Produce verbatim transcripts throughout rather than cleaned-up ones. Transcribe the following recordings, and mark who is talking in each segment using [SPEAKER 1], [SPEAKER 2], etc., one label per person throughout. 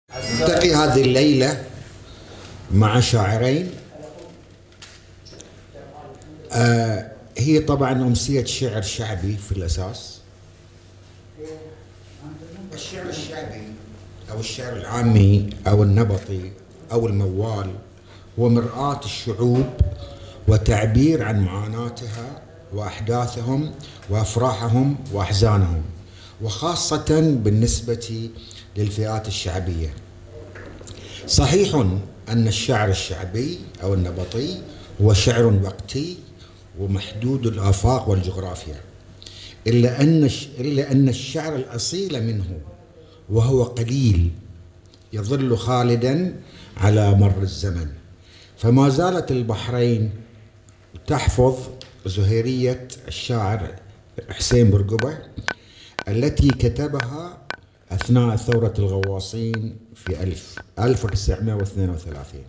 [SPEAKER 1] نلتقي هذه الليلة مع شاعرين. آه هي طبعا أمسية شعر شعبي في الأساس. الشعر الشعبي أو الشعر العامي أو النبطي أو الموال هو مرآة الشعوب وتعبير عن معاناتها وأحداثهم وأفراحهم وأحزانهم، وخاصة بالنسبة للفئات الشعبية. صحيح أن الشعر الشعبي أو النبطي هو شعر وقتي ومحدود الآفاق والجغرافيا، إلا أن إلا أن الشعر الأصيل منه وهو قليل يظل خالدا على مر الزمن. فما زالت البحرين تحفظ زهيرية الشاعر حسين بورقبة التي كتبها أثناء ثورة الغواصين في ألف وتسعمائة واثنين وثلاثين.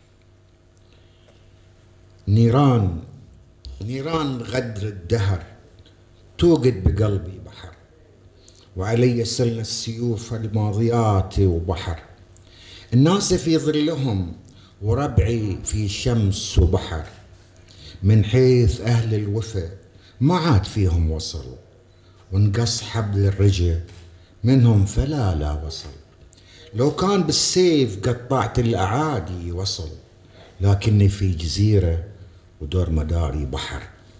[SPEAKER 1] نيران نيران غدر الدهر توقد بقلبي بحر، وعلي سلن السيوف الماضيات وبحر. الناس في ظلهم وربعي في شمس وبحر، من حيث أهل الوفا ما عاد فيهم وصل، وانقص حبل الرجا منهم فلا لا وصل. لو كان بالسيف قطعت الأعادي وصل، لكني في جزيرة ودور مداري بحر.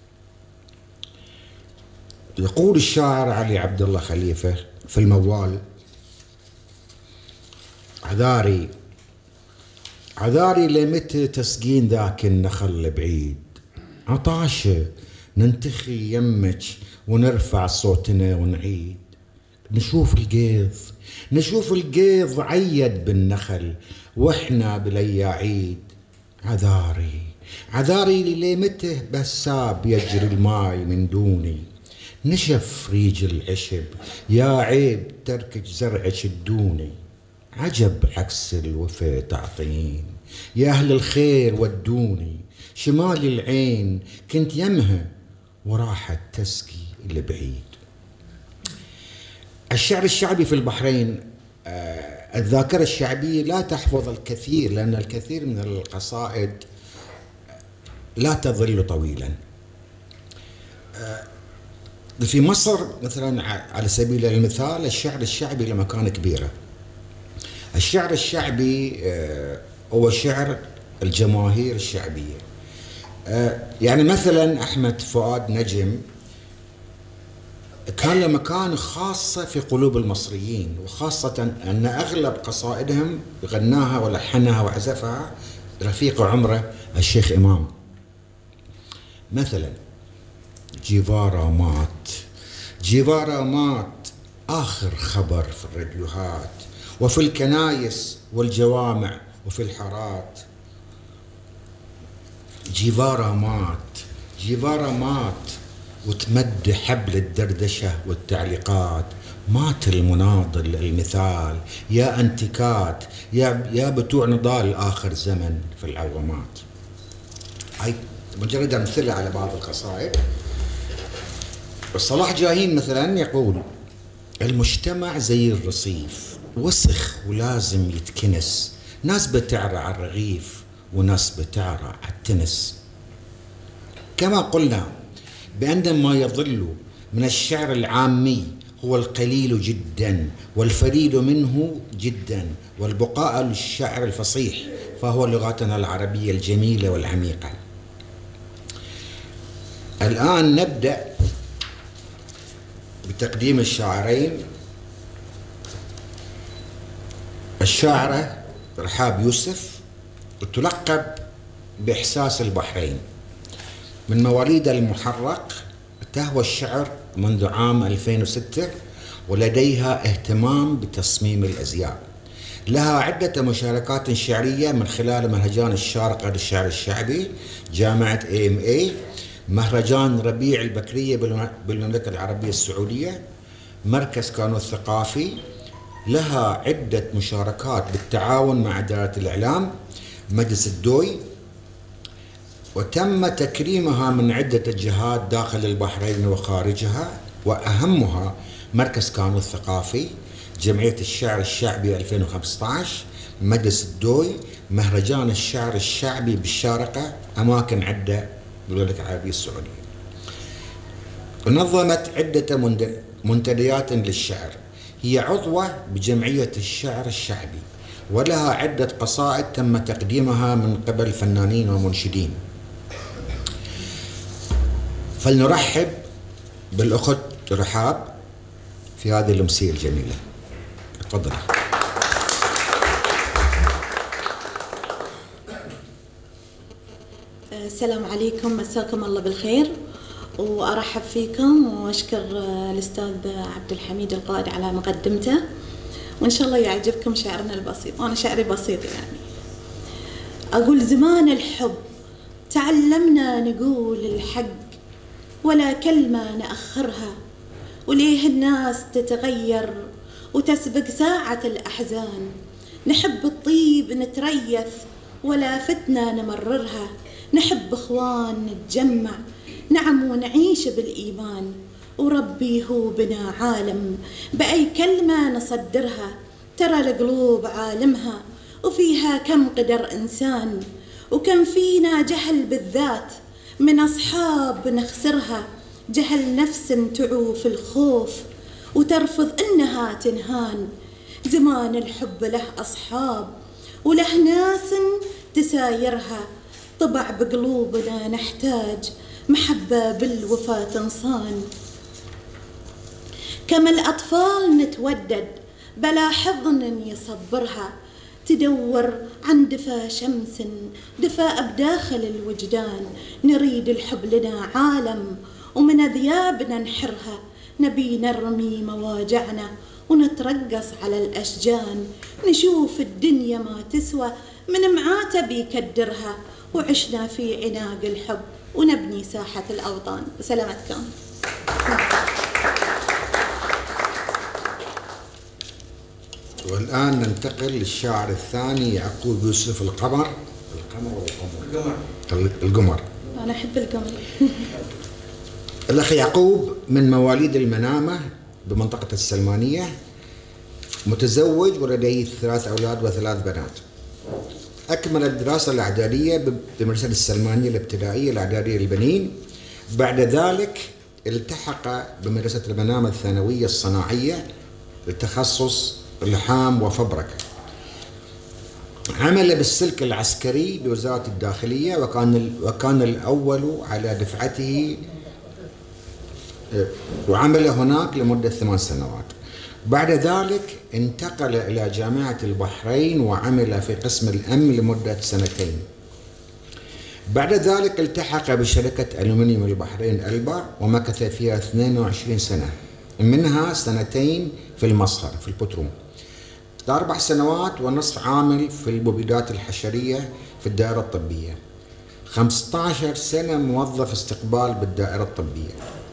[SPEAKER 1] يقول الشاعر علي عبد الله خليفة في الموال: عذاري عذاري لمتى تسقين ذاك النخل البعيد، عطاشة ننتخي يمك ونرفع صوتنا ونعيد. نشوف القيض نشوف القيض عيد بالنخل واحنا بلياعيد. عذاري عذاري لمتى بساب يجري الماي من دوني، نشف ريج العشب يا عيب تركج زرعك الدوني. عجب عكس الوفا تعطين يا أهل الخير ودوني، شمال العين كنت يمها وراحت تسقي البعيد. الشعر الشعبي في البحرين، آه الذاكرة الشعبية لا تحفظ الكثير، لأن الكثير من القصائد لا تظل طويلا. آه في مصر مثلا على سبيل المثال الشعر الشعبي له مكانة كبيرة. الشعر الشعبي آه هو شعر الجماهير الشعبية. آه يعني مثلا أحمد فؤاد نجم كان له مكانة خاصة في قلوب المصريين، وخاصة أن أغلب قصائدهم غناها ولحنها وعزفها رفيق عمره الشيخ إمام. مثلا: جيفارا مات جيفارا مات آخر خبر في الراديوهات وفي الكنايس والجوامع وفي الحارات. جيفارا مات جيفارا مات وتمد حبل الدردشة والتعليقات. مات المناضل المثال يا انتكات يا يا بتوع نضال آخر زمن في العوامات. هاي مجرد أمثلة على بعض القصائد. صلاح جاهين مثلا يقول: المجتمع زي الرصيف وسخ ولازم يتكنس، ناس بتعرى على الرغيف وناس بتعرى على التنس. كما قلنا بأن ما يظل من الشعر العامي هو القليل جدا والفريد منه جدا، والبقاء للشعر الفصيح فهو لغتنا العربية الجميلة والعميقة. الآن نبدأ بتقديم الشاعرين. الشاعرة رحاب يوسف تلقب بإحساس البحرين، من مواليد المحرق، تهوى الشعر منذ عام ألفين وستة ولديها اهتمام بتصميم الأزياء. لها عدة مشاركات شعرية من خلال مهرجان الشارقة للشعر الشعبي، جامعة إيه إم إيه، مهرجان ربيع البكرية بالمملكة العربية السعودية، مركز كانو الثقافي. لها عدة مشاركات بالتعاون مع إدارة الإعلام، مجلس الدوي، وتم تكريمها من عدة جهات داخل البحرين وخارجها، وأهمها مركز كانو الثقافي. جمعية الشعر الشعبي ألفين وخمسة عشر، مجلس الدوي، مهرجان الشعر الشعبي بالشارقة، أماكن عدة بالمملكة العربية السعودية. نظمت عدة منتديات للشعر، هي عضوة بجمعية الشعر الشعبي، ولها عدة قصائد تم تقديمها من قبل فنانين ومنشدين. فلنرحب بالأخت رحاب في هذه الأمسية الجميلة. تفضل.
[SPEAKER 2] السلام عليكم، مساكم الله بالخير، وأرحب فيكم وأشكر الأستاذ عبد الحميد القائد على مقدمته، وإن شاء الله يعجبكم شعرنا البسيط. أنا شعري بسيط يعني. أقول زمان الحب تعلمنا نقول الحق ولا كلمة نأخرها، وليه الناس تتغير وتسبق ساعة الأحزان، نحب الطيب نتريث ولا فتنة نمررها، نحب إخوان نتجمع نعم ونعيش بالإيمان، وربي هو بنا عالم بأي كلمة نصدرها، ترى القلوب عالمها وفيها كم قدر إنسان، وكم فينا جهل بالذات من أصحاب نخسرها، جهل نفس تعو في الخوف وترفض إنها تنهان. زمان الحب له أصحاب وله ناس تسايرها، طبع بقلوبنا نحتاج محبة بالوفا تنصان. كما الأطفال نتودد بلا حضن يصبرها، تدور عن دفا شمس دفاء بداخل الوجدان، نريد الحب لنا عالم ومن أذيابنا نحرها، نبي نرمي مواجعنا ونترقص على الأشجان، نشوف الدنيا ما تسوى من معاتب يكدرها، وعشنا في عناق الحب ونبني ساحة الأوطان. بسلامتكم.
[SPEAKER 1] والآن ننتقل للشاعر الثاني يعقوب يوسف القمر. القمر ولا القمر؟ القمر. القمر.
[SPEAKER 2] أنا أحب القمر.
[SPEAKER 1] الأخ يعقوب من مواليد المنامة بمنطقة السلمانية، متزوج ولديه ثلاث أولاد وثلاث بنات. أكمل الدراسة الإعدادية بمدرسة السلمانية الابتدائية الإعدادية للبنين، بعد ذلك التحق بمدرسة المنامة الثانوية الصناعية لتخصص لحام وفبركة. عمل بالسلك العسكري بوزارة الداخلية، وكان وكان الأول على دفعته، وعمل هناك لمدة ثمان سنوات. بعد ذلك انتقل إلى جامعة البحرين وعمل في قسم الأمن لمدة سنتين. بعد ذلك التحق بشركة ألومنيوم البحرين ألبا، ومكث فيها اثنين وعشرين سنة، منها سنتين في المصهر في البتروم، أربع سنوات ونصف عامل في المبيدات الحشرية في الدائرة الطبية، خمسة عشر سنة موظف استقبال بالدائرة الطبية،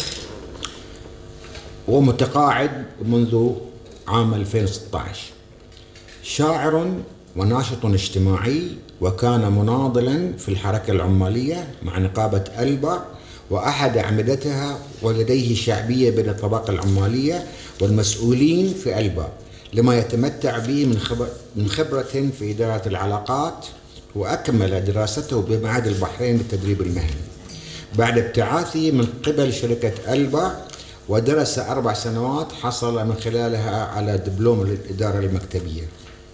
[SPEAKER 1] ومتقاعد منذ عام ألفين وستة عشر. شاعر وناشط اجتماعي، وكان مناضلا في الحركة العمالية مع نقابة ألبا وأحد أعمدتها، ولديه شعبية بين الطبقة العمالية والمسؤولين في ألبا، لما يتمتع به من خبر من خبرة في إدارة العلاقات. وأكمل دراسته بمعهد البحرين للتدريب المهني بعد ابتعاثه من قبل شركة ألبا، ودرس أربع سنوات حصل من خلالها على دبلوم الإدارة المكتبية.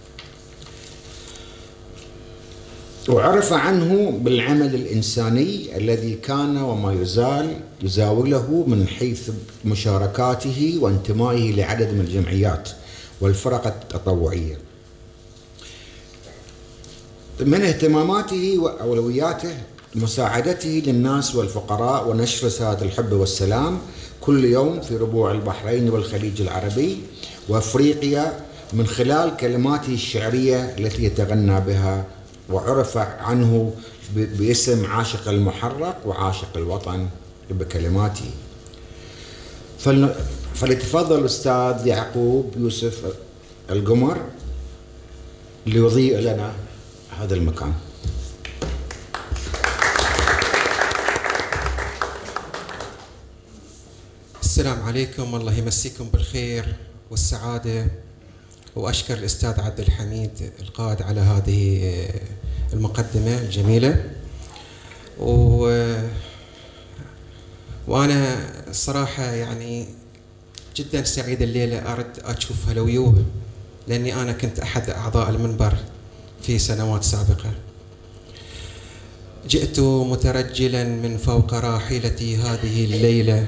[SPEAKER 1] وعرف عنه بالعمل الإنساني الذي كان وما يزال يزاوله من حيث مشاركاته وانتمائه لعدد من الجمعيات والفرق التطوعية. من اهتماماته وأولوياته مساعدته للناس والفقراء ونشر رسالة الحب والسلام كل يوم في ربوع البحرين والخليج العربي وأفريقيا من خلال كلماته الشعرية التي يتغنى بها، وعرف عنه باسم عاشق المحرق وعاشق الوطن بكلماته. فليتفضل الأستاذ يعقوب يوسف القمر ليضيء لنا هذا المكان.
[SPEAKER 3] السلام عليكم، الله يمسيكم بالخير والسعادة وأشكر الأستاذ عبد الحميد القائد على هذه المقدمة الجميلة. و... وأنا الصراحة يعني جدا سعيد الليلة أرد أشوف هلويوه، لأني أنا كنت أحد أعضاء المنبر في سنوات سابقة. جئت مترجلا من فوق راحلتي هذه الليلة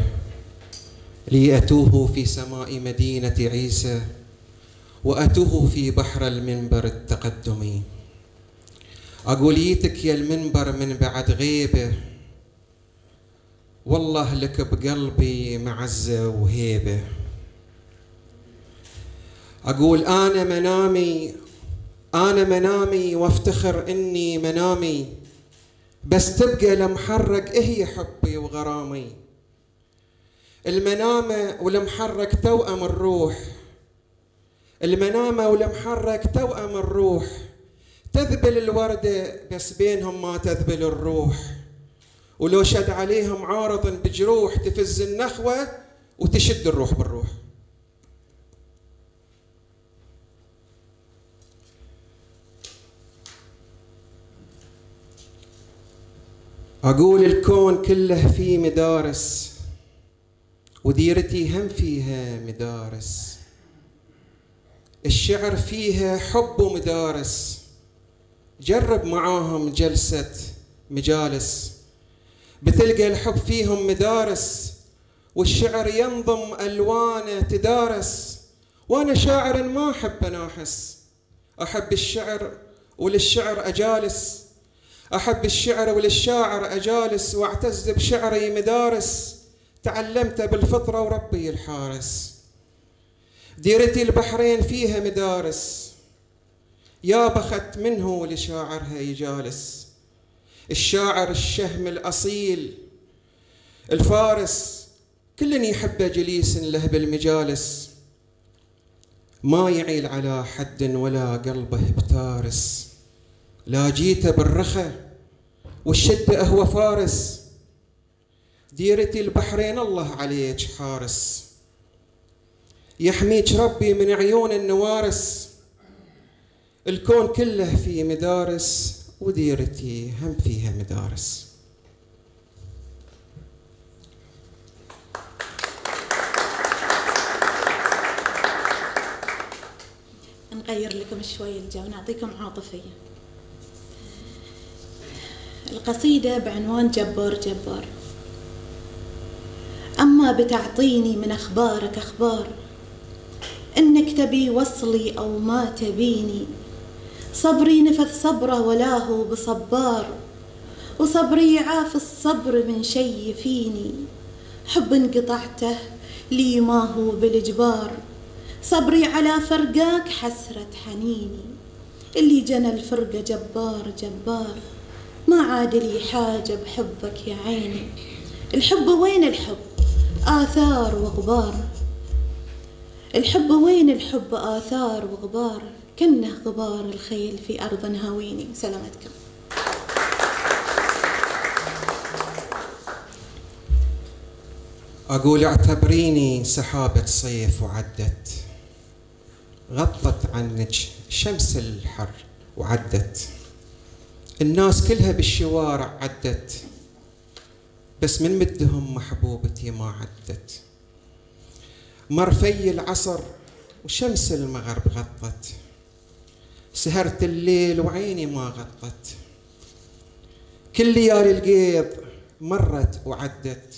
[SPEAKER 3] لأتوه في سماء مدينة عيسى، وأتوه في بحر المنبر التقدمي. أقول يتك يا المنبر من بعد غيبة، والله لك بقلبي معزة وهيبة. أقول أنا منامي أنا منامي وافتخر إني منامي، بس تبقى لمحرق إيه حبي وغرامي. المنامة ولمحرك توأم الروح، المنامة ولمحرك توأم الروح. تذبل الوردة بس بينهم ما تذبل الروح، ولو شد عليهم عارض بجروح تفز النخوة وتشد الروح بالروح. أقول الكون كله فيه مدارس، وديرتي هم فيها مدارس. الشعر فيها حب ومدارس، جرب معاهم جلسة مجالس، بتلقى الحب فيهم مدارس، والشعر ينظم ألوانه تدارس. وأنا شاعر ما أحب أناحس، أحب الشعر وللشعر أجالس، أحب الشعر وللشاعر أجالس، واعتز بشعري مدارس، تعلمت بالفطرة وربي الحارس. ديرتي البحرين فيها مدارس، يا بخت منه لشاعرها يجالس. الشاعر الشهم الأصيل الفارس، كل يحب جليس له بالمجالس، ما يعيل على حد ولا قلبه بتارس. لا جيته بالرخة والشدة هو فارس، ديرتي البحرين الله عليك حارس. يحميك ربي من عيون النوارس، الكون كله في مدارس، وديرتي هم فيها مدارس.
[SPEAKER 2] نغير لكم شوي الجو، نعطيكم عاطفية. القصيدة بعنوان جبار جبار. أما بتعطيني من أخبارك أخبار، إنك تبي وصلي أو ما تبيني، صبري نفذ صبره ولا هو بصبار، وصبري يعاف الصبر من شي فيني، حب انقطعته لي ما هو بالإجبار، صبري على فرقاك حسرة حنيني، اللي جنى الفرقة جبار جبار، ما عاد لي حاجة بحبك يا عيني. الحب وين الحب؟ آثار وغبار. الحب وين الحب؟ آثار وغبار، كنه غبار الخيل في أرض هاويني. سلامتكم.
[SPEAKER 3] أقول اعتبريني سحابة صيف وعدت، غطت عنك شمس الحر وعدت، الناس كلها بالشوارع عدت، بس من مدهم محبوبتي ما عدت. مر في العصر وشمس المغرب غطت، سهرت الليل وعيني ما غطت، كل ليالي القيض مرت وعدت،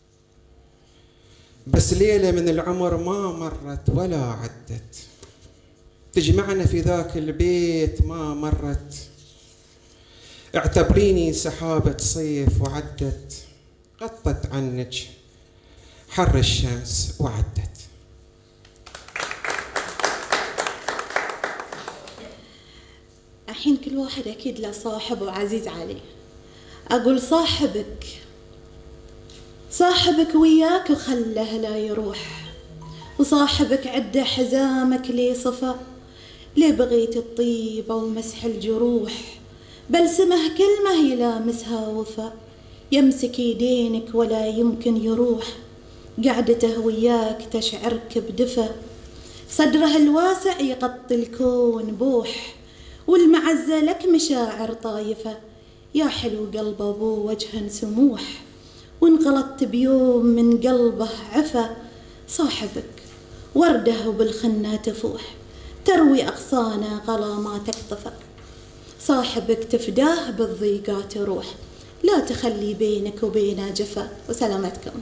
[SPEAKER 3] بس ليلة من العمر ما مرت ولا عدت، تجمعنا في ذاك البيت ما مرت. اعتبريني سحابة صيف وعدت، غطت عنك حر الشمس وعدت.
[SPEAKER 2] الحين كل واحد أكيد له صاحب وعزيز عليه. أقول صاحبك صاحبك وياك وخله لا يروح، وصاحبك عده حزامك لي صفى، لي بغيت الطيبة ومسح الجروح، بلسمه كلمة يلامسها وفا، يمسك يدينك ولا يمكن يروح، قعدته وياك تشعرك بدفى، صدره الواسع يغطي الكون بوح، والمعزة لك مشاعر طايفة، يا حلو قلب أبوه وجها سموح، وانغلطت بيوم من قلبه عفا. صاحبك ورده وبالخنة تفوح، تروي أغصانه غلا ما تقطفه. صاحبك تفداه بالضيقات روح، لا تخلي بينك وبينه جفا. وسلامتكم.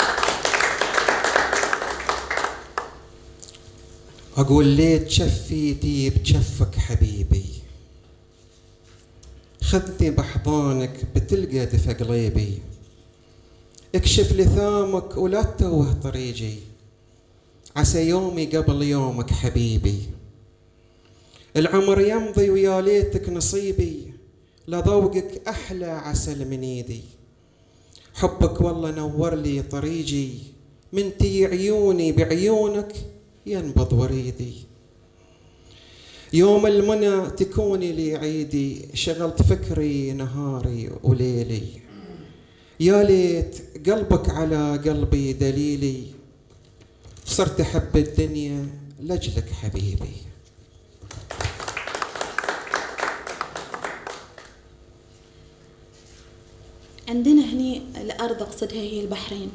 [SPEAKER 3] أقول ليت شفيتي بجفك حبيبي، خذني بحضانك بتلقى دفى قليبي، اكشف لثامك ولا تتوه طريقي، عسى يومي قبل يومك حبيبي. العمر يمضي ويا ليتك نصيبي، لذوقك أحلى عسل من ايدي. حبك والله نور لي طريقي، من تي عيوني بعيونك ينبض وريدي. يوم المنى تكوني لي عيدي، شغلت فكري نهاري وليلي. يا ليت قلبك على قلبي دليلي، صرت أحب الدنيا لأجلك حبيبي.
[SPEAKER 2] عندنا هني الأرض أقصدها هي البحرين،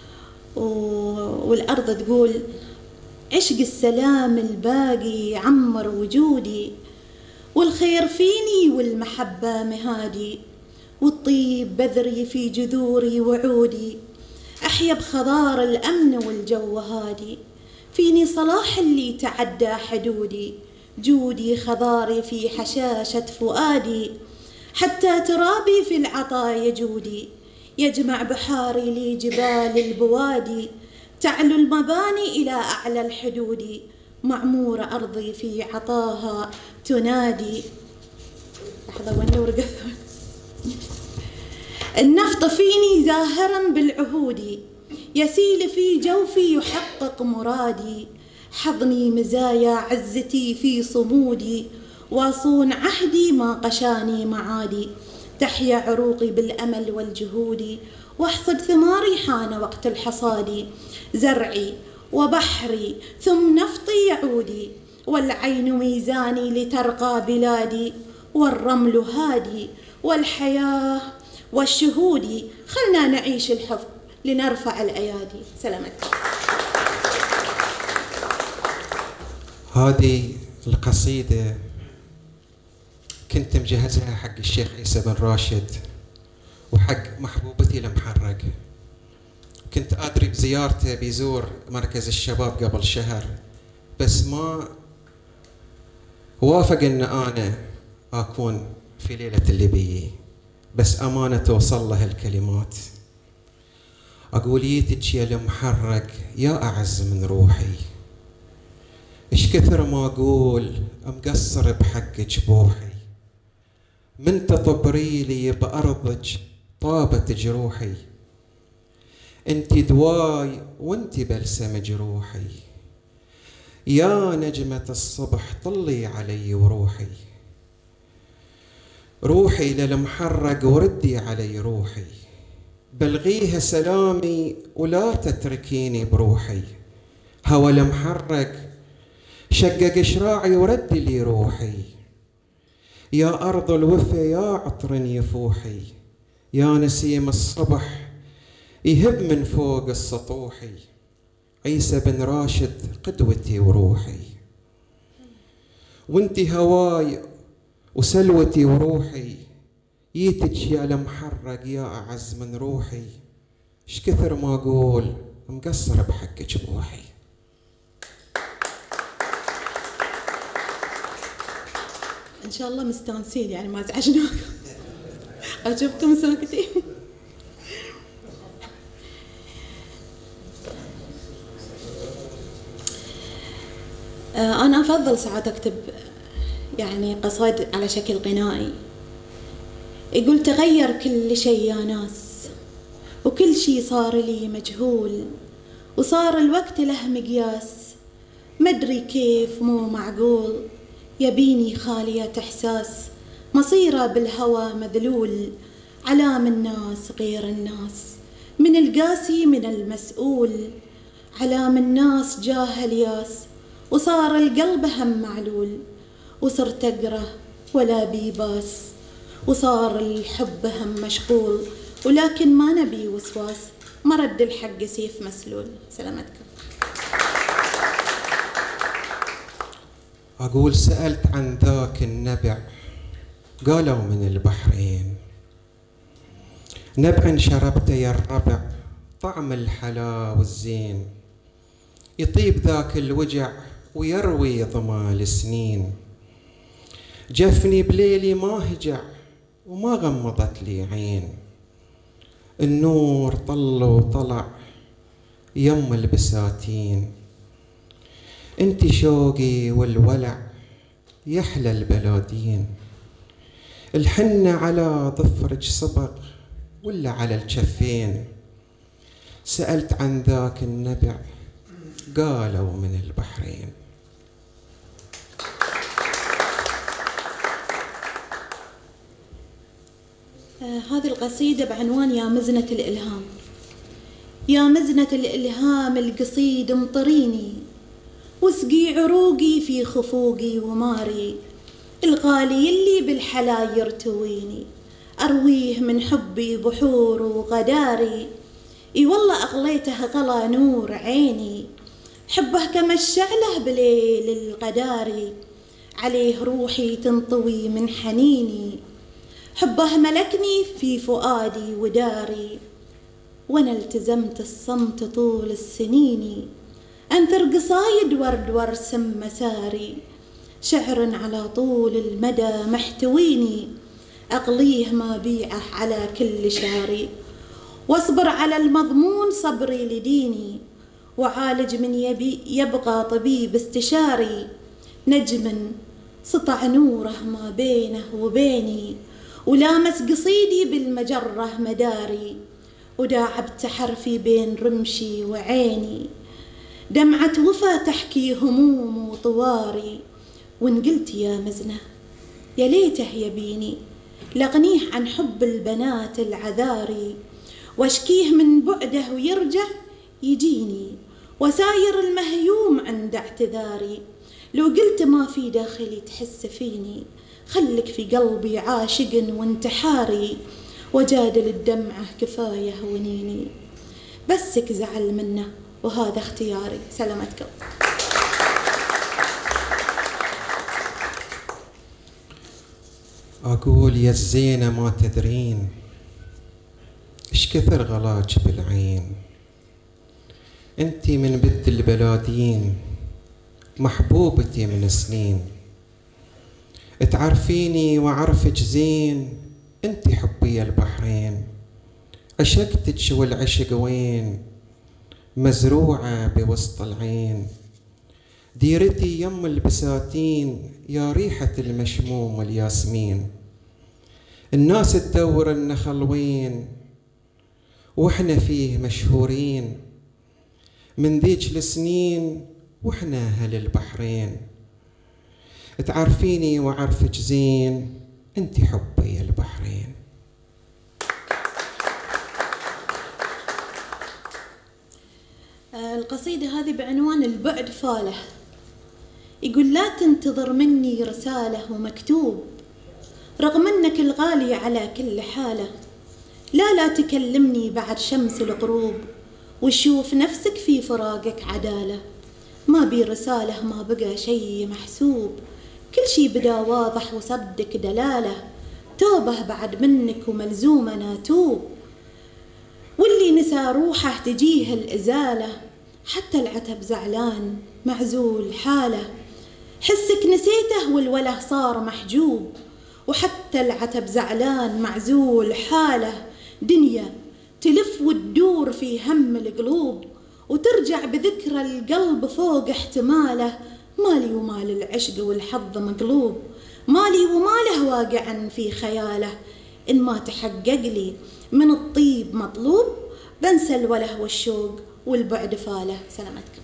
[SPEAKER 2] والأرض تقول عشق السلام الباقي عمر وجودي، والخير فيني والمحبة مهادي، والطيب بذري في جذوري وعودي، أحيا بخضار الأمن والجو هادي. فيني صلاح اللي تعدى حدودي، جودي خضاري في حشاشة فؤادي، حتى ترابي في العطايا جودي، يجمع بحاري لي جبال البوادي، تعلو المباني إلى أعلى الحدود، معمورة أرضي في عطاها تنادي. لحظة وين ورقة النفط فيني زاهرا بالعهود، يسيل في جوفي يحقق مرادي، حضني مزايا عزتي في صمودي، واصون عهدي ما قشاني معادي، تحيا عروقي بالأمل والجهود، واحصد ثماري حان وقت الحصاد، زرعي وبحري ثم نفطي يعودي، والعين ميزاني لترقى بلادي، والرمل هادي والحياة والشهود، خلنا نعيش الحب لنرفع الأيادي. سلامتك.
[SPEAKER 3] هذه القصيدة كنت مجهزها حق الشيخ عيسى بن راشد وحق محبوبتي المحرق. كنت أدري بزيارته بيزور مركز الشباب قبل شهر، بس ما وافق أن أنا أكون في ليلة الليبية، بس أمانة توصل له الكلمات. أقول يتك يا المحرق يا أعز من روحي، إيش كثر ما أقول مقصر بحقك بوحي، من تطبري لي بأرضك طابت جروحي، انتي دواي وانتي بلسم جروحي، يا نجمة الصبح طلي علي وروحي، روحي للمحرق وردي علي روحي، بلغيها سلامي ولا تتركيني بروحي، هوى المحرق شقق شراعي وردي لي روحي، يا أرض الوفا يا عطر يفوحي، يا نسيم الصبح يهب من فوق السطوحي، عيسى بن راشد قدوتي وروحي، وانتي هواي وسلوتي وروحي، يتك يا المحرق يا أعز من روحي، ايش كثر ما أقول مقصر بحقك بوحي.
[SPEAKER 2] إن شاء الله مستانسين يعني ما ازعجناكم. أشوفكم ساكتين. أنا أفضل ساعات أكتب يعني قصائد على شكل غنائي. يقول تغير كل شيء يا ناس، وكل شيء صار لي مجهول، وصار الوقت له مقياس، مدري كيف مو معقول، يبيني خالية إحساس، مصيره بالهوى مذلول، علام الناس غير الناس، من القاسي من المسؤول، علام الناس جاه الياس، وصار القلب هم معلول، وصرت أقرأ ولا بي باس، وصار الحب هم مشغول، ولكن ما نبي وسواس، مرد الحق سيف مسلول. سلامتكم.
[SPEAKER 3] أقول سألت عن ذاك النبع، قالوا من البحرين، نبع شربته يا الربع، طعم الحلا والزين، يطيب ذاك الوجع ويروي ظما السنين، جفني بليلي ما هجع وما غمضت لي عين، النور طل وطلع يم البساتين، انت شوقي والولع يحلى البلادين، الحنة على ظفرك صبغ ولا على الجفين، سألت عن ذاك النبع قالوا من البحرين.
[SPEAKER 2] آه هذه القصيدة بعنوان يا مزنة الإلهام. يا مزنة الإلهام القصيد امطريني، واسقي عروقي في خفوقي وماري، الغالي اللي بالحلا يرتويني، أرويه من حبي بحور وغداري، اي والله أغليته غلا نور عيني، حبه كما الشعلة بليل الغداري، عليه روحي تنطوي من حنيني، حبه ملكني في فؤادي وداري، وانا التزمت الصمت طول السنين، انثر قصايد ورد وارسم مساري، شعر على طول المدى محتويني، اقليه ما بيعه على كل شاري، واصبر على المضمون صبري لديني، وعالج من يبي يبغى طبيب استشاري، نجم سطع نوره ما بينه وبيني، ولامس قصيدي بالمجرة مداري، وداعبت حرفي بين رمشي وعيني، دمعة وفا تحكي هموم وطواري، وان قلت يا مزنة يا ليته يبيني، لغنيه عن حب البنات العذاري، واشكيه من بعده ويرجع يجيني، وساير المهيوم عند اعتذاري، لو قلت ما في داخلي تحس فيني، خلك في قلبي عاشق وانتحاري، وجادل الدمعة كفاية ونيني، بسك زعل منه وهذا اختياري. سلامتكم.
[SPEAKER 3] أقول يا الزينة ما تدرين إيش كثر غلاج بالعين، أنتي من بنت البلادين محبوبتي من سنين، تعرفيني وأعرفك زين، أنتي حبي البحرين، عشقتك والعشق وين، مزروعة بوسط العين، ديرتي يم البساتين، يا ريحة المشموم والياسمين، الناس تدور النخل وين، واحنا فيه مشهورين، من ذيك السنين واحنا اهل البحرين، تعرفيني وعرفك زين، انتي حبي البحرين.
[SPEAKER 2] القصيدة هذه بعنوان البعد فاله. يقول لا تنتظر مني رسالة ومكتوب، رغم انك الغالي على كل حالة، لا لا تكلمني بعد شمس الغروب، وشوف نفسك في فراقك عدالة، ما بي رسالة ما بقى شي محسوب، كل شي بدا واضح وصدق دلالة، توبه بعد منك وملزومة ناتوب، واللي نسى روحه تجيه الإزالة، حتى العتب زعلان معزول حاله، حسك نسيته والوله صار محجوب، وحتى العتب زعلان معزول حاله، دنيا تلف وتدور في هم القلوب، وترجع بذكرى القلب فوق احتماله، مالي ومال العشق والحظ مقلوب، مالي وماله واقعا في خياله، إن ما تحقق لي من الطيب مطلوب، بنسى الوله والشوق والبعد فاله. سلامتكم.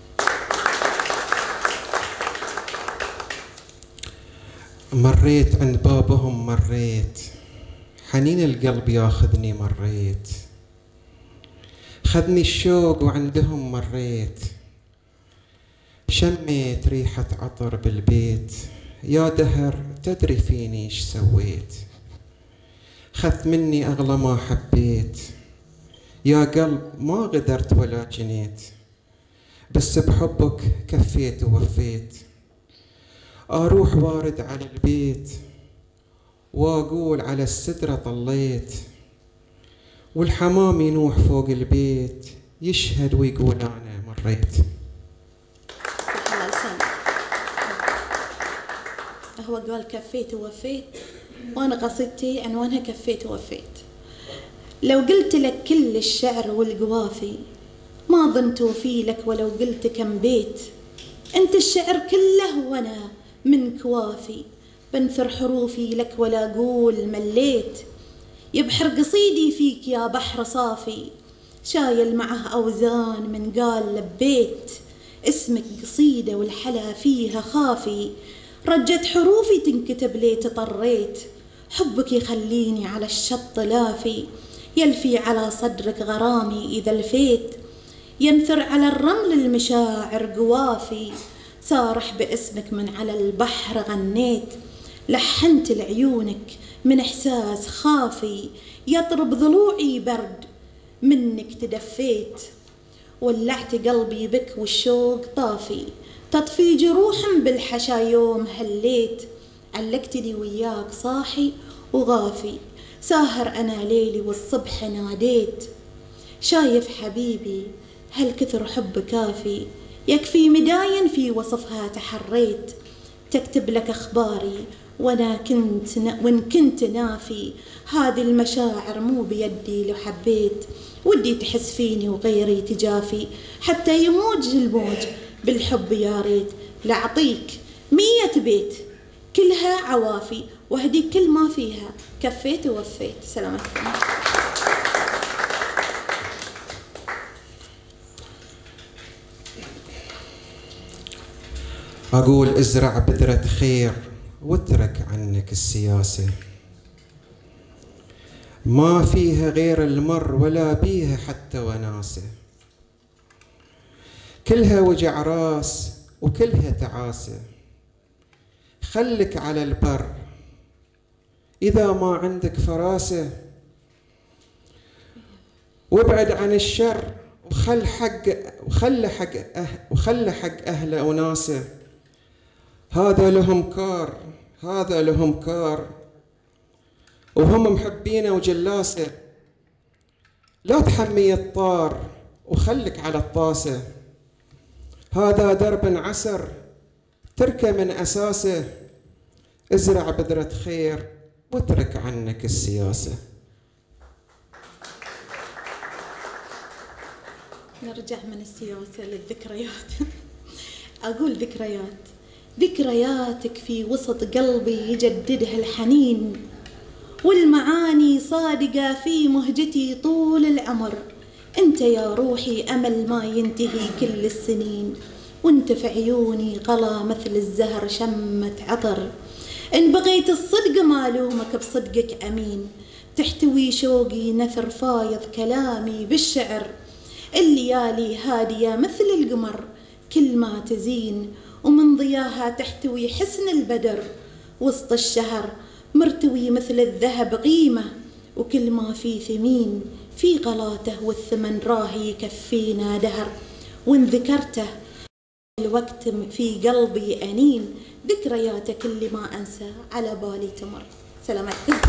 [SPEAKER 3] مريت عند بابهم مريت، حنين القلب ياخذني مريت، خذني الشوق وعندهم مريت، شميت ريحة عطر بالبيت، يا دهر تدري فيني ايش سويت، خذت مني أغلى ما حبيت، يا قلب ما غدرت ولا جنيت، بس بحبك كفيت ووفيت. أروح وارد على البيت وأقول على السترة طليت، والحمام ينوح فوق البيت يشهد ويقول أنا مريت.
[SPEAKER 2] هو قال كفيت ووفيت، وأنا قصيدتي عنوانها كفيت ووفيت. لو قلت لك كل الشعر والقوافي ما ظنت وفي لك، ولو قلت كم بيت أنت الشعر كله وأنا من كوافي، بنثر حروفي لك ولا أقول مليت. يبحر قصيدي فيك يا بحر صافي، شايل معه أوزان من قال لبيت. اسمك قصيدة والحلا فيها خافي، رجت حروفي تنكتب لي تطريت. حبك يخليني على الشط لافي، يلفي على صدرك غرامي إذا الفيت. ينثر على الرمل المشاعر قوافي، سارح باسمك من على البحر غنيت. لحنت لعيونك من إحساس خافي، يطرب ضلوعي برد منك تدفيت. ولعت قلبي بك والشوق طافي، تطفي جروح بالحشا يوم هليت. علقتني وياك صاحي وغافي، ساهر أنا ليلي والصبح ناديت. شايف حبيبي هالكثر حب كافي، يكفي مداين في وصفها تحريت. تكتب لك أخباري وأنا كنت ن... وإن كنت نافي، هذه المشاعر مو بيدي لو حبيت. ودي تحس فيني وغيري تجافي، حتى يموج الموج بالحب يا ريت. لأعطيك مية بيت كلها عوافي، وهديك كل ما فيها كفيت ووفيت. سلامتكم.
[SPEAKER 3] أقول ازرع بذرة خير واترك عنك السياسة، ما فيها غير المر ولا بيها حتى وناسة. كلها وجع راس وكلها تعاسة، خلك على البر إذا ما عندك فراسة، وابعد عن الشر وخل حق وخل حق أه وخل حق أهله وناسه. هذا لهم كار هذا لهم كار وهم محبينه وجلاسه. لا تحمي الطار وخلك على الطاسه، هذا درب عسر تركه من أساسه. ازرع بذرة خير واترك عنك السياسة.
[SPEAKER 2] نرجع من السياسة للذكريات. أقول ذكريات ذكرياتك في وسط قلبي يجددها الحنين، والمعاني صادقة في مهجتي طول العمر. أنت يا روحي أمل ما ينتهي كل السنين، وأنت في عيوني غلا مثل الزهر شمة عطر. إن بغيت الصدق ما لومك بصدقك أمين، تحتوي شوقي نثر فايض كلامي بالشعر. الليالي هادية مثل القمر كل ما تزين، ومن ضياها تحتوي حسن البدر. وسط الشهر مرتوي مثل الذهب قيمة، وكل ما في ثمين في غلاته والثمن راهي يكفينا دهر. وإن ذكرته الوقت في قلبي أنين، ذكرياتك اللي ما أنسى على بالي تمر. سلامتكم.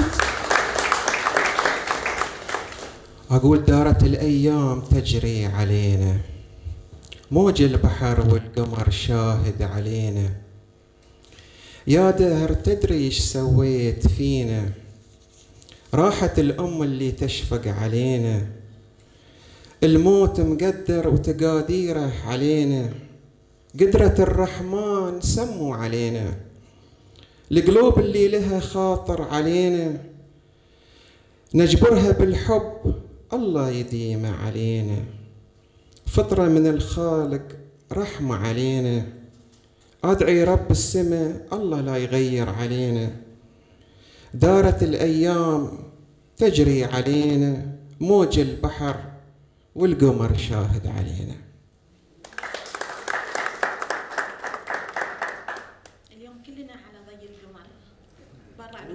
[SPEAKER 3] أقول دارت الأيام تجري علينا، موج البحر والقمر شاهد علينا. يا دهر تدري ايش سويت فينا، راحت الأم اللي تشفق علينا. الموت مقدر وتقاديره علينا، قدرة الرحمن سموا علينا. القلوب اللي لها خاطر علينا، نجبرها بالحب الله يديم علينا. فطرة من الخالق رحمة علينا، أدعي رب السماء الله لا يغير علينا. دارت الأيام تجري علينا، موج البحر والقمر شاهد علينا.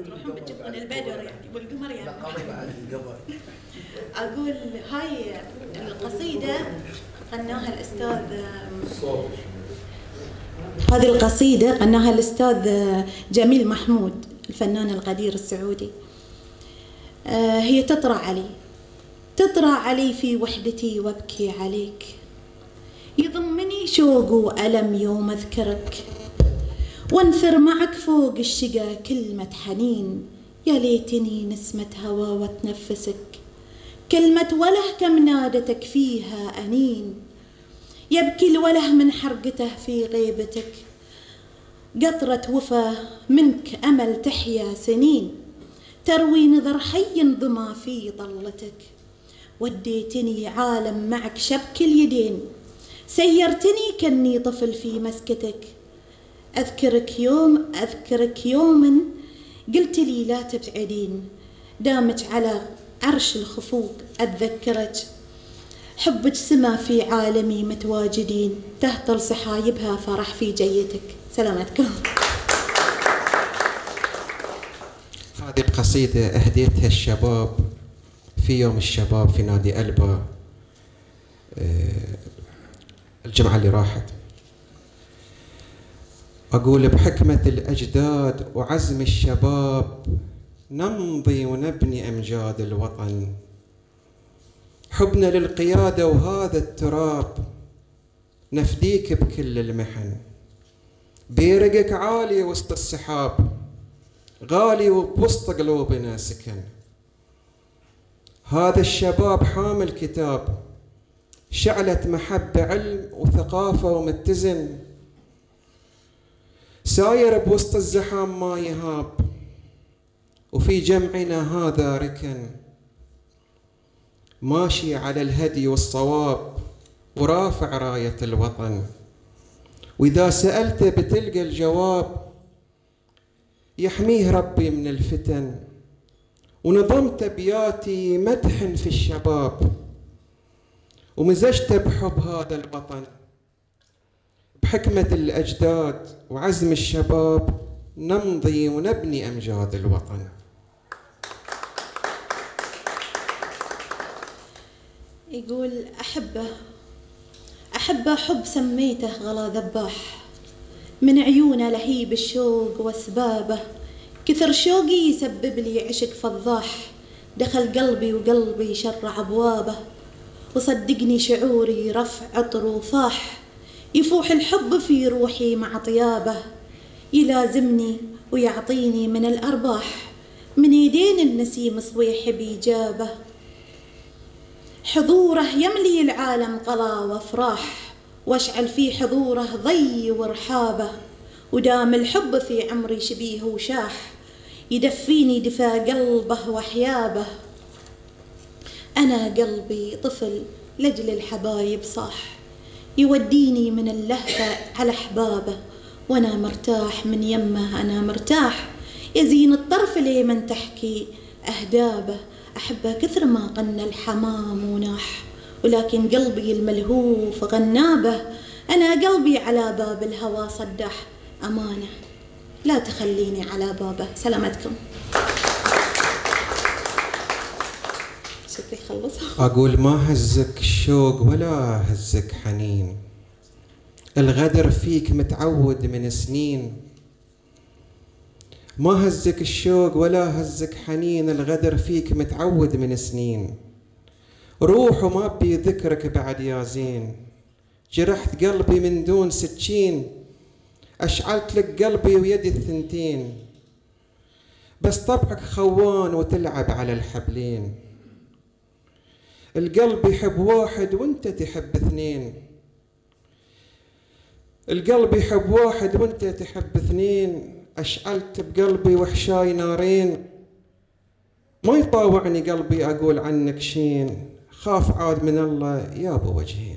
[SPEAKER 2] تروحون بتشوفون البدر يعني والقمر يعني. اقول هاي القصيده غناها الاستاذ، هذه القصيده غناها الاستاذ جميل محمود الفنان القدير السعودي. هي تطرى علي تطرى علي في وحدتي وابكي عليك، يضمني شوق وألم يوم أذكرك، وانثر معك فوق الشقا كلمة حنين، يا ليتني نسمة هوا وتنفسك، كلمة وله كم نادتك فيها أنين، يبكي الوله من حرقته في غيبتك، قطرة وفا منك أمل تحيا سنين، تروي نظر حي ضما في طلتك، وديتني عالم معك شبك اليدين، سيرتني كني طفل في مسكتك، أذكرك يوم أذكرك يوما قلت لي لا تبعدين، دامت على عرش الخفوق أتذكرك، حبك سما في عالمي متواجدين، تهطل سحايبها فرح في جيتك. سلامتكم.
[SPEAKER 3] هذه القصيدة أهديتها الشباب في يوم الشباب في نادي ألبا الجمعة اللي راحت. أقول بحكمة الأجداد وعزم الشباب نمضي ونبني أمجاد الوطن، حبنا للقيادة وهذا التراب نفديك بكل المحن، بيرقك عالي وسط السحاب غالي وبوسط قلوبنا سكن، هذا الشباب حامل كتاب شعلة محبة علم وثقافة ومتزن، ساير بوسط الزحام ما يهاب، وفي جمعنا هذا ركن، ماشي على الهدي والصواب ورافع راية الوطن، وإذا سألته بتلقى الجواب، يحميه ربي من الفتن، ونظمت أبياتي مدح في الشباب، ومزجت بحب هذا الوطن، بحكمة الأجداد وعزم الشباب نمضي ونبني أمجاد الوطن.
[SPEAKER 2] يقول أحبه أحبه حب سميته غلا ذباح، من عيونه لهيب الشوق واسبابه، كثر شوقي يسبب لي عشق فضاح، دخل قلبي وقلبي شرع أبوابه، وصدقني شعوري رفع عطر وفاح، يفوح الحب في روحي مع طيابه، يلازمني ويعطيني من الأرباح، من يدين النسيم صويح بإجابة، حضوره يملي العالم قلا وافراح، واشعل في حضوره ضي ورحابه، ودام الحب في عمري شبيه وشاح، يدفيني دفا قلبه وحيابه، أنا قلبي طفل لجل الحبايب صاح، يوديني من اللهفة على أحبابه، وأنا مرتاح من يمه أنا مرتاح، يزين الطرف لي من تحكي أهدابه، أحبه كثر ما قنى الحمام وناح، ولكن قلبي الملهوف غنابه، أنا قلبي على باب الهوى صدح، أمانة لا تخليني على بابه. سلامتكم. شكري خلص.
[SPEAKER 3] أقول ما هزك الشوق ولا هزك حنين، الغدر فيك متعود من سنين، ما هزك الشوق ولا هزك حنين، الغدر فيك متعود من سنين، روح وما بي ذكرك بعد يا زين، جرحت قلبي من دون سكين، أشعلت لك قلبي ويدي الثنتين، بس طبعك خوان وتلعب على الحبلين، القلب يحب واحد وانت تحب اثنين، القلب يحب واحد وانت تحب اثنين، أشعلت بقلبي وحشاي نارين، ما يطاوعني قلبي أقول عنك شين، خاف عاد من الله يا أبو وجهين.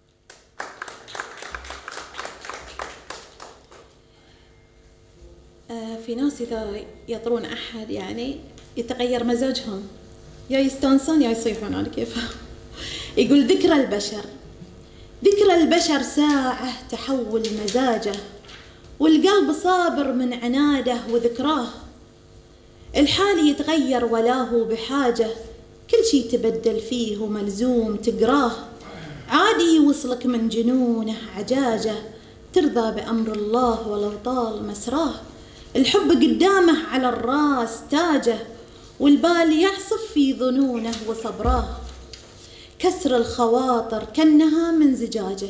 [SPEAKER 2] آه في ناس إذا يطرون أحد يعني يتغير مزاجهم، يا يستانسون يا يصيحون، أنا كيف. يقول ذكرى البشر ذكرى البشر ساعة تحول مزاجه، والقلب صابر من عناده وذكراه، الحال يتغير ولا هو بحاجة، كل شي تبدل فيه وملزوم تقراه، عادي يوصلك من جنونه عجاجة، ترضى بأمر الله ولو طال مسراه. الحب قدامه على الراس تاجه، والبال يعصف في ظنونه وصبراه. كسر الخواطر كأنها من زجاجة،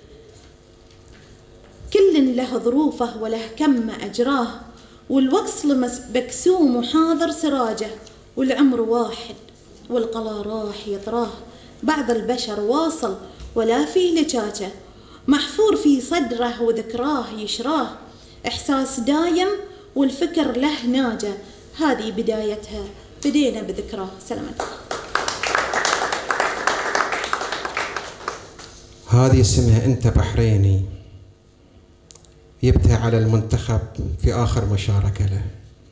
[SPEAKER 2] كل له ظروفه وله كم أجراه، والوصل مكسوم وحاضر سراجه، والعمر واحد والقلا راح يطراه. بعض البشر واصل ولا فيه لجاجة، محفور في صدره وذكراه يشراه. إحساس دايم والفكر له ناجة، هذه بدايتها بدينا بذكراه. سلامتك.
[SPEAKER 3] هذه اسمها أنت بحريني، يبتها على المنتخب في آخر مشاركة له.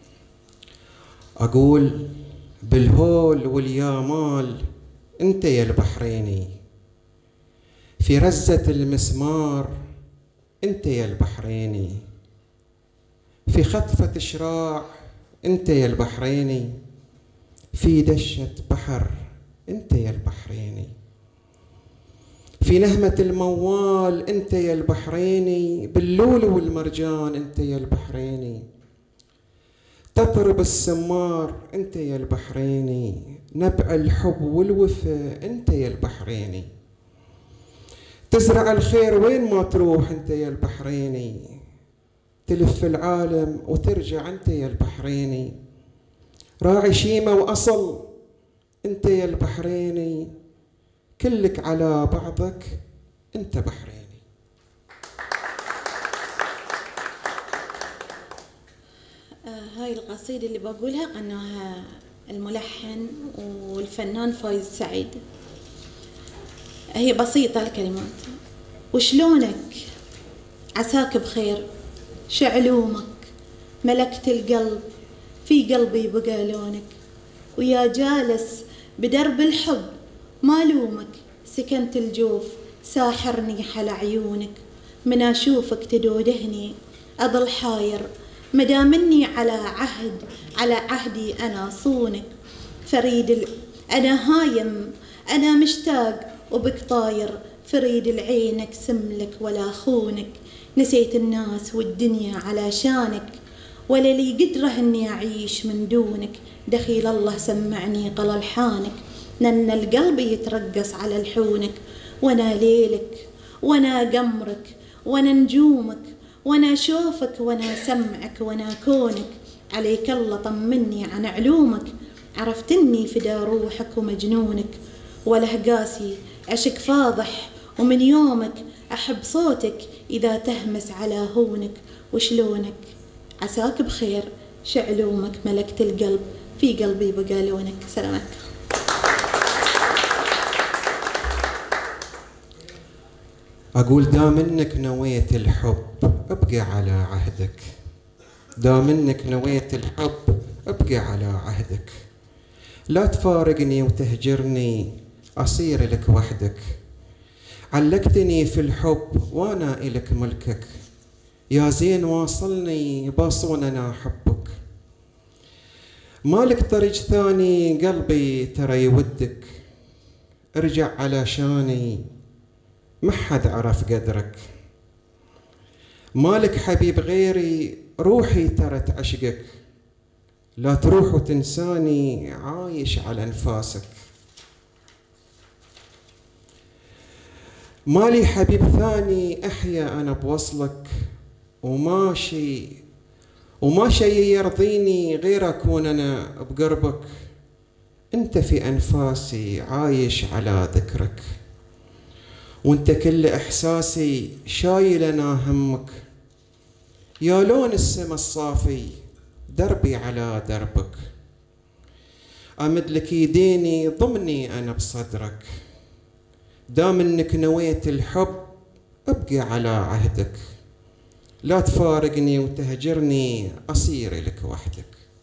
[SPEAKER 3] أقول بالهول واليامال أنت يا البحريني، في رزة المسمار أنت يا البحريني، في خطفة شراع أنت يا البحريني، في دشة بحر أنت يا البحريني، في نهمة الموال أنت يا البحريني، باللول والمرجان أنت يا البحريني، تطرب السمار أنت يا البحريني، نبع الحب والوفا أنت يا البحريني، تزرع الخير وين ما تروح أنت يا البحريني، تلف العالم وترجع أنت يا البحريني، راعي شيمة وأصل أنت يا البحريني، كلك على بعضك أنت بحريني.
[SPEAKER 2] آه هاي القصيدة اللي بقولها غناها الملحن والفنان فايز سعيد. هي بسيطة الكلمات. وشلونك عساك بخير، شعلومك ملكت القلب، في قلبي بقى لونك، ويا جالس بدرب الحب ما لومك، سكنت الجوف ساحرني حل عيونك، من أشوفك تدودهني أظل حاير، مدامني على عهد على عهدي أنا صونك، فريد ال... أنا هايم أنا مشتاق وبك طاير، فريد العين أقسملك ولا خونك، نسيت الناس والدنيا علشانك، ولا لي قدره إني أعيش من دونك، دخيل الله سمعني قل الحانك، نن القلب يترقص على لحونك، وانا ليلك وانا قمرك وانا نجومك، وانا اشوفك وانا سمعك وانا كونك، عليك الله طمني عن علومك، عرفتني فدا روحك ومجنونك، وله قاسي عشق فاضح، ومن يومك احب صوتك اذا تهمس على هونك، وشلونك عساك بخير، شعلومك ملكت القلب، في قلبي بقى لونك. سلامتك.
[SPEAKER 3] أقول دام إنك نويت الحب أبقى على عهدك، دام إنك نويت الحب أبقى على عهدك، لا تفارقني وتهجرني أصير لك وحدك، علقتني في الحب وأنا إلك ملكك، يا زين واصلني باصون أنا أحبك، مالك طريق ثاني قلبي ترى يودك، ارجع علشاني ما حد عرف قدرك، مالك حبيب غيري روحي ترى تعشقك، لا تروح وتنساني عايش على انفاسك، مالي حبيب ثاني احيا انا بوصلك، وماشي وما شيء يرضيني غير اكون انا بقربك، انت في انفاسي عايش على ذكرك، وانت كل احساسي شايل انا همك، يا لون السما الصافي دربي على دربك، امد لك يديني ضمني انا بصدرك، دام انك نويت الحب ابقي على عهدك، لا تفارقني وتهجرني اصير لك وحدك.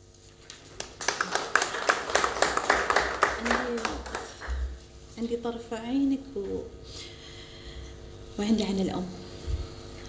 [SPEAKER 2] عندي عندي طرف عينك و... وعندي عن الأم.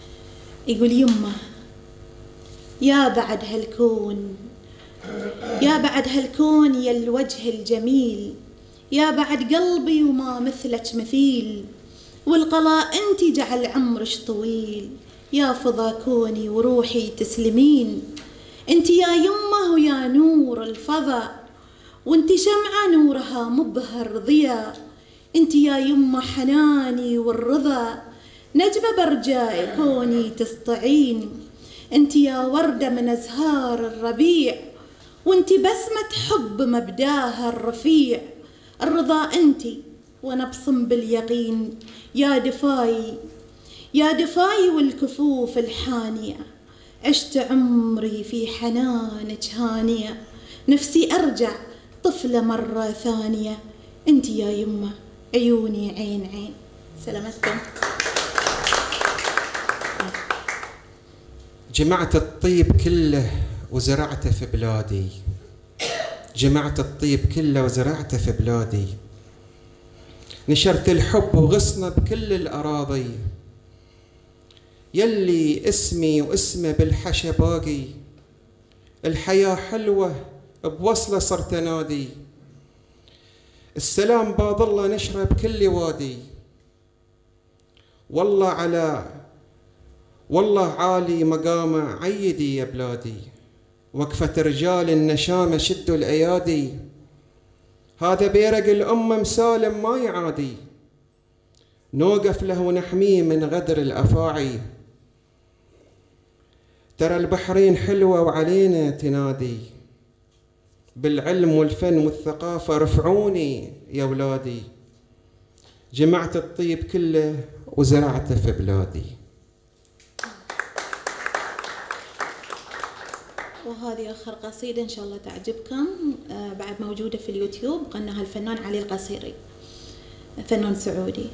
[SPEAKER 2] يقول يمه يا بعد هالكون، يا يا بعد هالكون يا الوجه الجميل، يا بعد قلبي وما مثلك مثيل، والقضاء انت جعل عمرش طويل، يا فضا كوني وروحي تسلمين. انت يا يمه ويا نور الفضا، وانت شمعة نورها مبهر ضياء. انت يا يمه حناني والرضا، نجمة برجاء كوني تسطعين. انت يا وردة من ازهار الربيع، وانت بسمة حب مبداها الرفيع. الرضا انت ونبصم باليقين، يا دفاي يا دفاي والكفوف الحانية. عشت عمري في حنانك هانية، نفسي أرجع طفلة مرة ثانية. انت يا يمه عيوني عين عين. سلامتكم.
[SPEAKER 3] جمعت الطيب كله وزرعته في بلادي، جمعت الطيب كله وزرعته في بلادي. نشرت الحب وغصنه بكل الأراضي، يلي اسمي واسمه بالحشا باقي. الحياة حلوة بوصلة صرت نادي، السلام باب الله نشره بكل وادي. والله على والله عالي مقامه عيدي يا بلادي، وقفة رجال النشامة شدوا الأيادي. هذا بيرق الأمة مسالم ما يعادي، نوقف له ونحميه من غدر الأفاعي. ترى البحرين حلوة وعلينا تنادي، بالعلم والفن والثقافة رفعوني يا ولادي. جمعت الطيب كله وزرعته في بلادي.
[SPEAKER 2] وهذه آخر قصيدة إن شاء الله تعجبكم، آه بعد موجودة في اليوتيوب، غناها الفنان علي القصيري، فنان سعودي.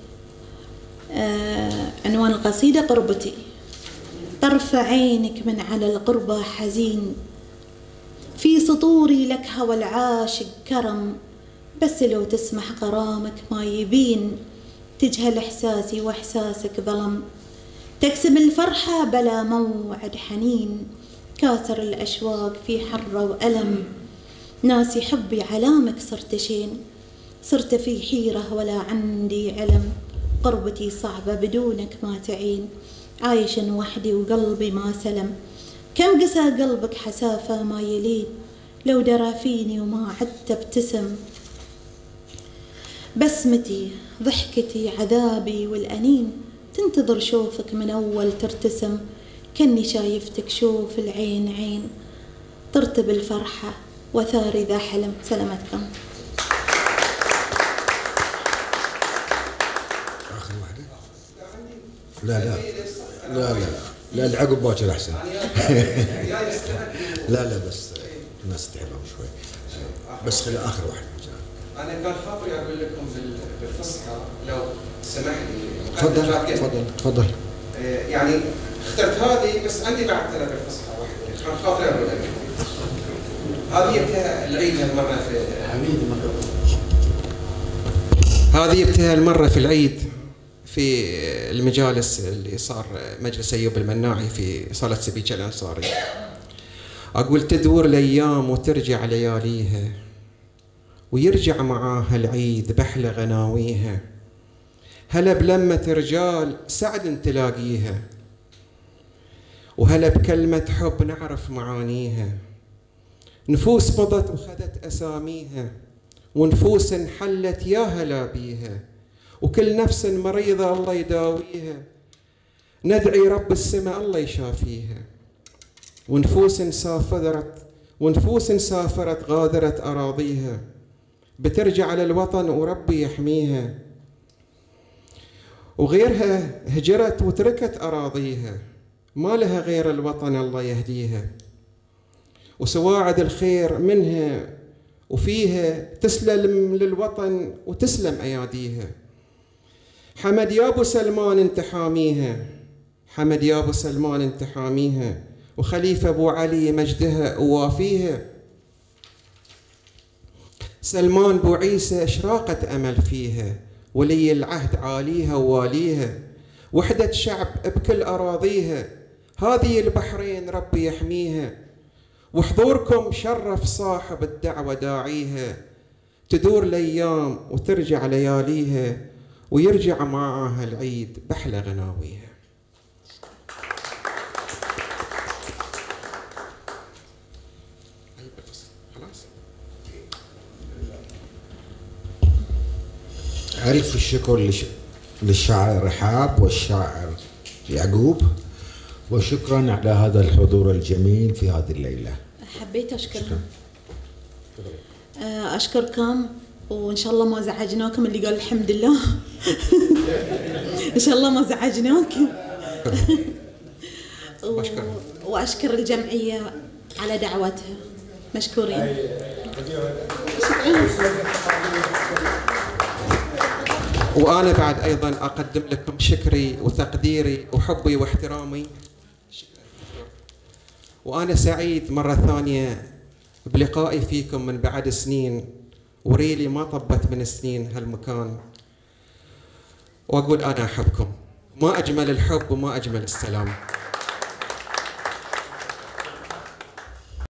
[SPEAKER 2] آه عنوان القصيدة قربتي. طرف عينك من على القربة حزين، في سطوري لك هوى العاشق كرم، بس لو تسمح غرامك ما يبين. تجهل إحساسي وإحساسك ظلم، تكسب الفرحة بلا موعد حنين. كاسر الأشواق في حرة وألم، ناسي حبي علامك صرت شين. صرت في حيرة ولا عندي علم، قربتي صعبة بدونك ما تعين. عايش وحدي وقلبي ما سلم، كم قسى قلبك حسافة ما يلين. لو درى فيني وما عدت ابتسم، بسمتي ضحكتي عذابي والأنين. تنتظر شوفك من أول ترتسم، كني شايفتك شوف العين عين. طرت بالفرحة وثاري ذا حلم. سلامتكم.
[SPEAKER 1] آخر واحدة؟ لا لا لا لا لا العقب باكر أحسن. لا لا بس الناس تحبهم شوي، بس خلي آخر واحدة.
[SPEAKER 3] أنا كان خاطري أقول لكم بالفصحى لو سمحت لي.
[SPEAKER 1] تفضل تفضل تفضل.
[SPEAKER 3] يعني اخترت هذه، بس عندي بعد ترى بالفصحى واحدة كان خاطري أقول لكم. هذه جبتها العيد هالمرة في حميد هذه جبتها المرة في العيد في المجالس اللي صار مجلس أيوب المناعي في صالة سبيكة الأنصاري. أقول تدور الأيام وترجع لياليها، ويرجع معاها العيد بحلى غناويها. هلا بلمة رجال سعد تلاقيها، وهلا بكلمة حب نعرف معانيها. نفوس مضت وخذت أساميها، ونفوس انحلت يا هلا بيها. وكل نفس مريضة الله يداويها، ندعي رب السماء الله يشافيها. ونفوس سافرت ونفوس سافرت غادرت أراضيها، بترجع للوطن وربي يحميها. وغيرها هجرت وتركت أراضيها، ما لها غير الوطن الله يهديها. وسواعد الخير منها وفيها تسلم للوطن وتسلم أياديها. حمد يا أبو سلمان انت حاميها، حمد يا أبو سلمان انت حاميها. وخليفة أبو علي مجدها ووافيها. سلمان بو عيسى اشراقة أمل فيها، ولي العهد عاليها وواليها. وحدة شعب بكل أراضيها، هذه البحرين ربي يحميها. وحضوركم شرف صاحب الدعوة داعيها، تدور الأيام وترجع لياليها، ويرجع معاها العيد بأحلى غناويها.
[SPEAKER 1] ألف الشكر للشاعر رحاب والشاعر يعقوب، وشكرا على هذا الحضور الجميل في هذه الليلة.
[SPEAKER 2] حبيت أشكركم. أشكركم، وإن شاء الله ما زعجناكم. اللي قال الحمد لله إن شاء الله ما زعجناكم. و... وأشكر الجمعية على دعوتها، مشكورين.
[SPEAKER 3] وأنا بعد أيضا أقدم لكم شكري وتقديري وحبي واحترامي، وأنا سعيد مرة ثانية بلقائي فيكم من بعد سنين، وريلي ما طبت من سنين هالمكان، وأقول أنا أحبكم. ما أجمل الحب وما أجمل السلام.